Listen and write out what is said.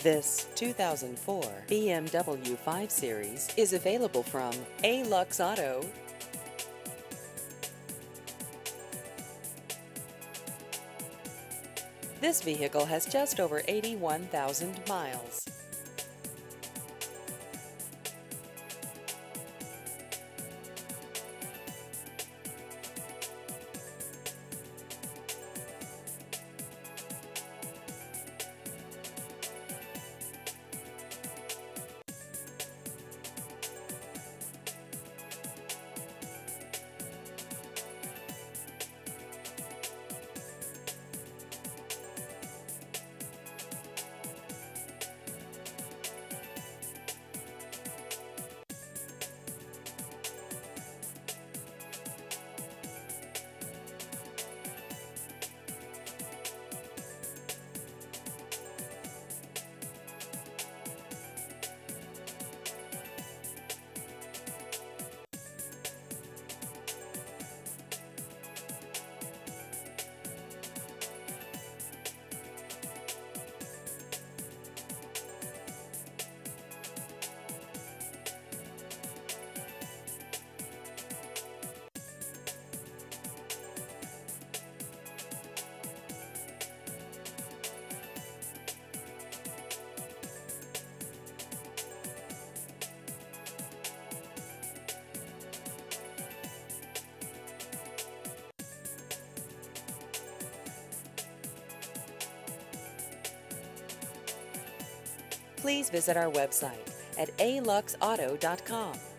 This 2004 BMW 5 Series is available from A-Lux Auto. This vehicle has just over 81,000 miles. Please visit our website at aluxauto.com.